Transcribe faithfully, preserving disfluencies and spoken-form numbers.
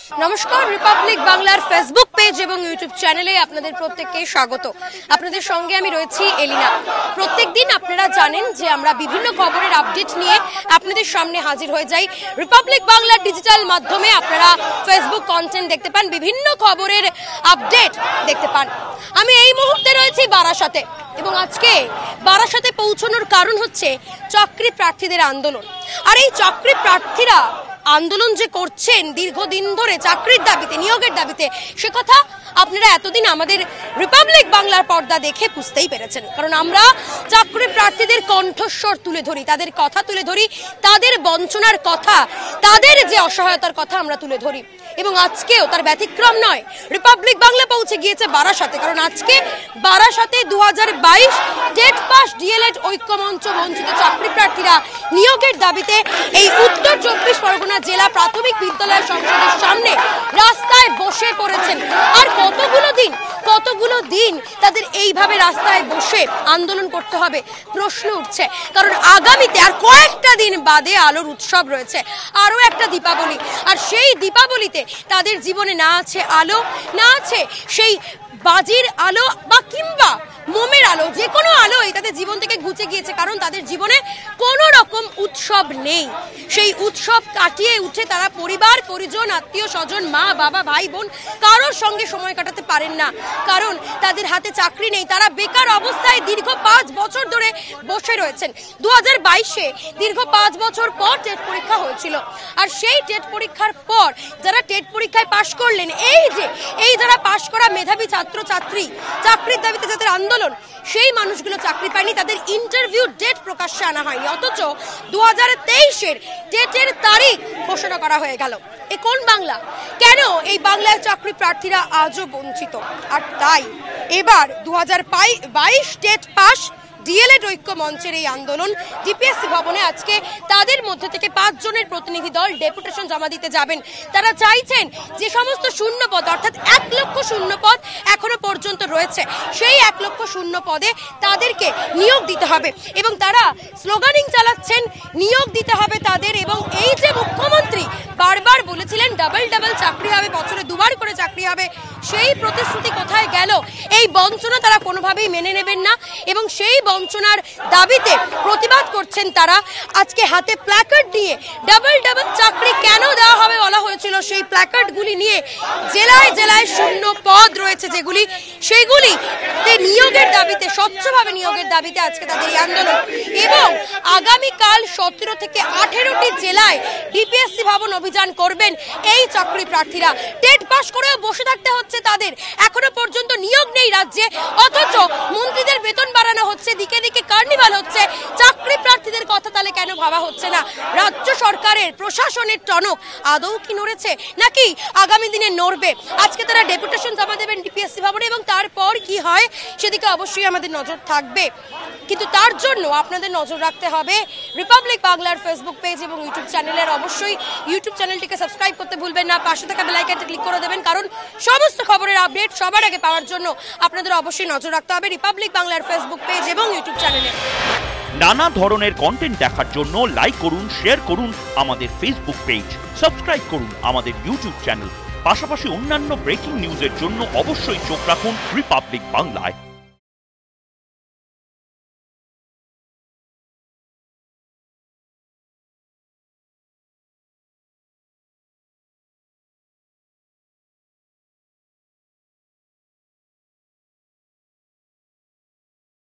নমস্কার, রিপাবলিক বাংলার Facebook page এবং ইউটিউব চ্যানেলে আপনাদের প্রত্যেককে স্বাগত। আপনাদের সঙ্গে আমি রয়েছি এলিনা। প্রত্যেকদিন আপনারা জানেন যে আমরা বিভিন্ন খবরের আপডেট নিয়ে আপনাদের সামনে হাজির হয়ে যাই। রিপাবলিক বাংলার ডিজিটাল মাধ্যমে আপনারা ফেসবুক কন্টেন্ট দেখতে পান, বিভিন্ন খবরের আপডেট দেখতে পান। আমি এই মুহূর্তে রয়েছি বারাসাতে এবং আজকে বারাসাতে পৌঁছানোর কারণ হচ্ছে চাকরি প্রার্থীদের আন্দোলন। আর এই চাকরি প্রার্থীরা আন্দোলন যে করছেন দীর্ঘদিন ধরে চাকরির দাবিতে, নিয়োগের দাবিতে, সে কথা আপনারা এতদিন আমাদের রিপাবলিক বাংলার পর্দা দেখে বুঝতেই পেরেছেন। কারণ আমরা চাকরি প্রার্থীদের কণ্ঠস্বর তুলে ধরি, তাদের কথা তুলে ধরি, তাদের বঞ্চনার কথা, তাদের যে অসহায়তার কথা আমরা তুলে ধরি। এবং আজকেও তার ব্যতিক্রম নয়। রিপাবলিক বাংলা পৌঁছে গিয়েছে বারাসাতে, কারণ আজকে বারাসাতে দু হাজার বাইশ টেট পাস ডিএলএড ঐক্যমঞ্চ বঞ্চিত চাকরি প্রার্থীরা নিয়োগের দাবিতে এই উত্তর চব্বিশ পরগনা জেলা প্রাথমিক বিদ্যালয় সংসদের সামনে রাস্তায় বসে পড়েছেন। আর কতগুলো দিন কতগুলো দিন তাদের এইভাবে রাস্তায় বসে আন্দোলন করতে হবে প্রশ্ন উঠছে। কারণ আগামীতে আর কয়েকটা দিন বাদে আলোর উৎসব রয়েছে, আরো একটা দীপাবলি। আর সেই দীপাবলিতে তাদের জীবনে না আছে আলো, না আছে সেই বাজির আলো বা কিংবা মোমের আলো, যে কোনো আলোই তাদের জীবন থেকে ঘুচে গিয়েছে। কারণ তাদের জীবনে কোনো রকম উৎসব নেই। সেই উৎসব কাটিয়ে উঠে তারা পরিবার পরিজন, আত্মীয় স্বজন, মা বাবা, ভাই বোন কারোর সঙ্গে সময় কাটাতে পারেন না। কারণ তাদের হাতে চাকরি নেই। তারা বেকার অবস্থায় দীর্ঘ পাঁচ বছর ধরে বসে রয়েছেন। দু হাজার বাইশে দীর্ঘ পাঁচ বছর পর টেট পরীক্ষা হয়েছিল। আর সেই টেট পরীক্ষার পর যারা টেট পরীক্ষায় পাশ করলেন, এই যে এই যারা পাশ করা মেধাবী ছাত্র ছাত্রী, চাকরির দাবিতে যাদের আন্দোলন, সেই মানুষগুলো চাকরি পায়নি, তাদের ইন্টারভিউ ডেট প্রকাশ্যে আনা হয়নি। অথচ দু হাজার তেইশের টেটের তারিখ ঘোষণা করা হয়ে গেল। এ কোন বাংলা? কেন এই বাংলায় চাকরি প্রার্থীরা আজও বঞ্চিত? আর তাই এবার দু হাজার বাইশ টেট পাস ডিএলএড ঐক্য মঞ্চের এই আন্দোলন ডিপিএসসি ভবনে আজকে তাদের মধ্যে থেকে পাঁচ জনের প্রতিনিধি দল ডেপুটেশন জমা দিতে যাবেন। তারা চাইছেন যে সমস্ত শূন্য পদ, অর্থাৎ এক লক্ষ শূন্য পদ এখনো পর্যন্ত রয়েছে, সেই এক লক্ষ শূন্য পদে তাদেরকে নিয়োগ দিতে হবে। এবং তারা স্লোগানিং চালাচ্ছেন নিয়োগ দিতে হবে তাদের। এবং এই যে মুখ্যমন্ত্রী বারবার বলেছিলেন ডাবল ডাবল চাকরি হবে, বছরে দুবার করে চাকরি হবে, সেই প্রতিশ্রুতি কোথায় গেল? এই বঞ্চনা তারা কোনোভাবেই মেনে নেবেন না এবং সেই বঞ্চনার দাবিতে প্রতিবাদ করছেন তারা। আজকে হাতে প্ল্যাকার্ড নিয়ে ডাবল ডাবল চাকরি কেন দেওয়া হবে বলা হয়েছিল, সেই প্ল্যাকার্ডগুলি নিয়ে জেলায় জেলায় শূন্য পদ রয়েছে যেগুলি, সেইগুলি নিয়োগের দাবিতে, স্বচ্ছভাবে নিয়োগের দাবিতে আজকে তাদের এই আন্দোলন। এবং আগামীকাল সতেরো থেকে আঠেরোটি জেলায় ডিপিএসসি ভবন অভিযান করবেন এই চাকরি প্রার্থীরা। টেট পাস করেও বসে থাকতে হচ্ছে তাদের, এখনো পর্যন্ত নিয়োগ নেই রাজ্যে। অথচ মন্ত্রীদের বেতন বাড়ানো হচ্ছে, দিকে দিকে কার্নিভাল হচ্ছে, চাকরি প্রার্থীদের কথা তাহলে কেন ভাবা হচ্ছে না? রাজ্য সরকারের প্রশাসনের টনক আদৌ কি নড়েছে, নাকি আগামী দিনে নড়বে? আজকে তারা ডেপুটেশন জমা দেবেন ডিপিএসসি ভবনে এবং তারপর কি হয় সেদিকে অবশ্যই আমাদের নজর থাকবে। কিন্তু তার জন্য আপনাদের নজর রাখতে হবে রিপাবলিক বাংলার ফেসবুক পেজ এবং ইউটিউব চ্যানেলের। অবশ্যই ইউটিউব চ্যানেলটিকে সাবস্ক্রাইব করতে ভুলবেন না, পাশে থাকা বেল আইকনটা ক্লিক করে দেবেন। কারণ সমস্ত খবরের আপডেট সবার আগে পাওয়ার জন্য আপনাদের অবশ্যই নজর রাখতে হবে রিপাবলিক বাংলার ফেসবুক পেজ এবং ইউটিউব চ্যানেলে। নানা ধরনের কন্টেন্ট দেখার জন্য লাইক করুন, শেয়ার করুন আমাদের ফেসবুক পেজ, সাবস্ক্রাইব করুন আমাদের ইউটিউব চ্যানেল। পাশাপাশি অন্যান্য ব্রেকিং নিউজের জন্য অবশ্যই চোখ রাখুন রিপাবলিক বাংলায়।